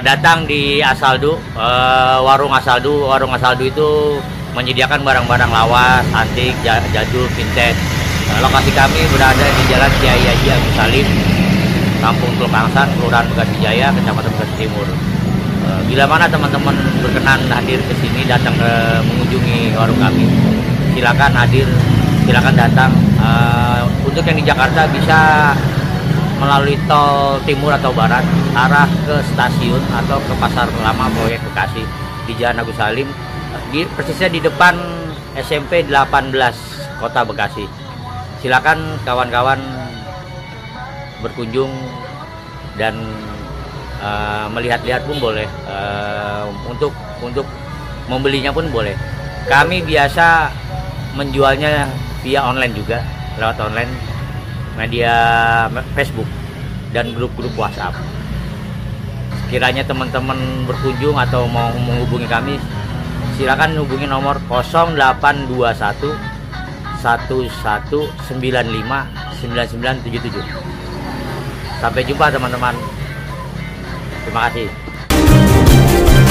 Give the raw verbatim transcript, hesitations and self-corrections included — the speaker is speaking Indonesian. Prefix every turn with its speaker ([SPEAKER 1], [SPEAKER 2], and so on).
[SPEAKER 1] datang di Asaldu, uh, warung Asaldu. Warung Asaldu itu menyediakan barang-barang lawas, antik, jadul, vintage. Uh, lokasi kami berada di Jalan Kiai Haji Agus Salim, Kampung Teluk Angsan, Kelurahan Bekasi Jaya, Kecamatan Bekasi Timur. Uh, bila mana teman-teman berkenan hadir ke sini, datang ke mengunjungi warung kami, silakan hadir, silakan datang. Uh, untuk yang di Jakarta bisa melalui tol timur atau barat arah ke stasiun atau ke Pasar Lama Proyek Bekasi di Jalan Agus Salim, di, persisnya di depan S M P delapan belas Kota Bekasi. Silakan kawan-kawan berkunjung dan uh, melihat-lihat pun boleh, uh, untuk untuk membelinya pun boleh. Kami biasa menjualnya via online juga, lewat online, media Facebook dan grup-grup WhatsApp. Kiranya teman-teman berkunjung atau mau menghubungi kami, silakan hubungi nomor nol delapan dua satu satu satu sembilan lima sembilan sembilan tujuh tujuh. Sampai jumpa teman-teman. Terima kasih.